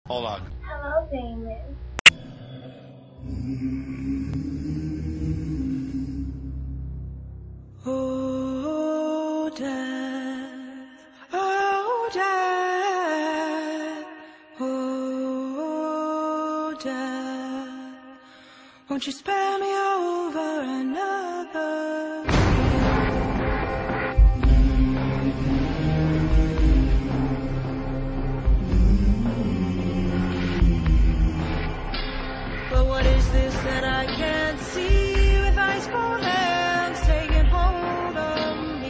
Hold on. Hello, Damon. Oh, death. Oh, death. Oh, death. Won't you spare me over another? But what is this that I can't see with ice cold hands taking hold of me?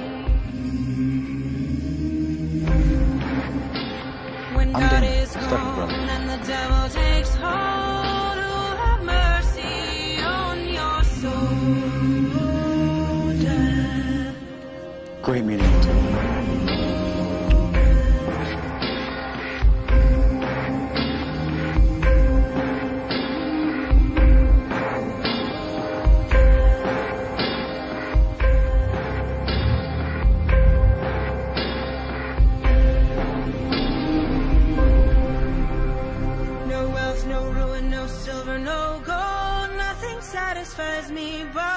When God is gone and the devil takes hold, who have mercy on your soul, death. Great meeting you two. No wealth, no ruin, no silver, no gold. Nothing satisfies me but